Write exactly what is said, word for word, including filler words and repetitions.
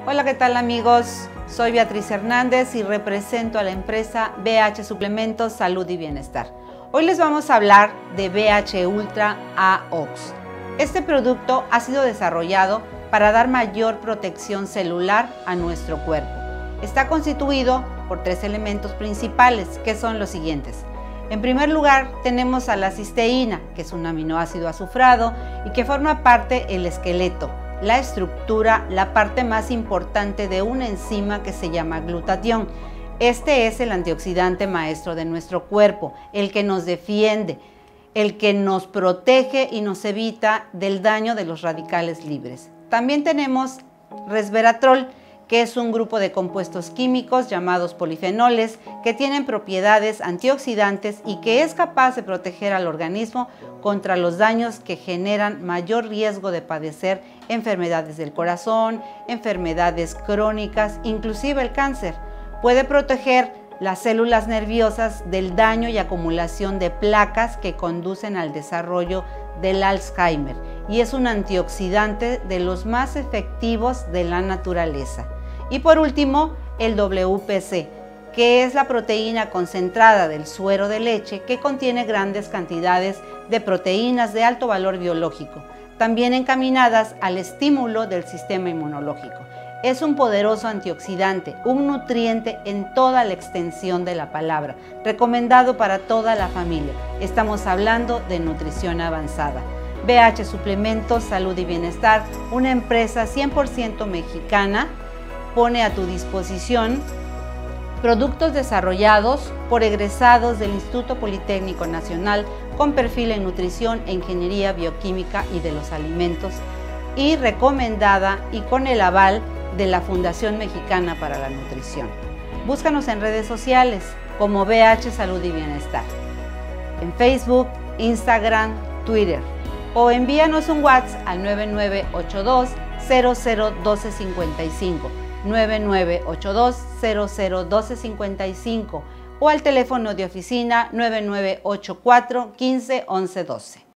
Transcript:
Hola, ¿qué tal amigos? Soy Beatriz Hernández y represento a la empresa B H Suplementos Salud y Bienestar. Hoy les vamos a hablar de B H Ultra A O X. Este producto ha sido desarrollado para dar mayor protección celular a nuestro cuerpo. Está constituido por tres elementos principales, que son los siguientes. En primer lugar, tenemos a la cisteína, que es un aminoácido azufrado y que forma parte del esqueleto, la estructura, la parte más importante de una enzima que se llama glutatión. Este es el antioxidante maestro de nuestro cuerpo, el que nos defiende, el que nos protege y nos evita del daño de los radicales libres. También tenemos resveratrol, que es un grupo de compuestos químicos llamados polifenoles que tienen propiedades antioxidantes y que es capaz de proteger al organismo contra los daños que generan mayor riesgo de padecer enfermedades del corazón, enfermedades crónicas, inclusive el cáncer. Puede proteger las células nerviosas del daño y acumulación de placas que conducen al desarrollo del Alzheimer y es un antioxidante de los más efectivos de la naturaleza. Y por último, el W P C, que es la proteína concentrada del suero de leche que contiene grandes cantidades de proteínas de alto valor biológico, también encaminadas al estímulo del sistema inmunológico. Es un poderoso antioxidante, un nutriente en toda la extensión de la palabra, recomendado para toda la familia. Estamos hablando de nutrición avanzada. B H Suplementos Salud y Bienestar, una empresa cien por ciento mexicana, pone a tu disposición productos desarrollados por egresados del Instituto Politécnico Nacional con perfil en nutrición e ingeniería bioquímica y de los alimentos y recomendada y con el aval de la Fundación Mexicana para la Nutrición. Búscanos en redes sociales como B H Salud y Bienestar, en Facebook, Instagram, Twitter, o envíanos un WhatsApp al nueve nueve ocho dos, cero cero uno dos cinco cinco, nueve nueve ocho dos, cero cero uno dos cinco cinco o al teléfono de oficina nueve nueve ocho cuatro, uno cinco uno uno doce.